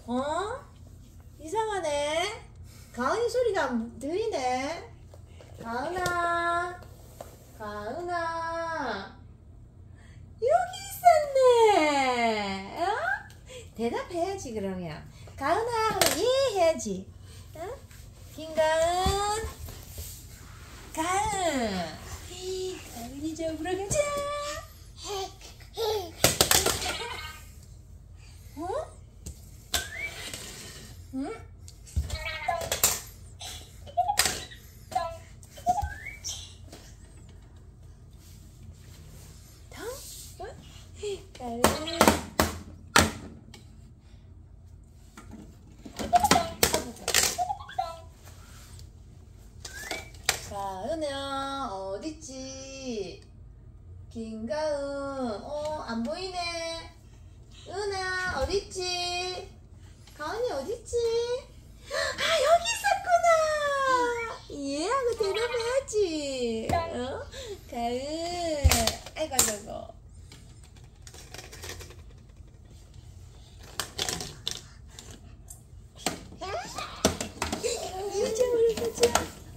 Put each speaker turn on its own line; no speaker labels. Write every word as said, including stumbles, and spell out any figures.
어? 이상하네. 가은이 소리가 안 들리네. 가은아, 가은아, 여기 있었네. 어? 대답해야지 그러면. 가은아 하면 예 해야지. 어? 김가은, 가은. 가은이 잡으러 가자. 어? 응? 가은. 가은아 어딨지? 김가은 어 안보이네. 은아 어딨지? 가은이 어딨지? 아 여기 있었구나. 예 하고 대답해야지. 어? 가은 아이고 아이고 아이고. 가자 우리 가자.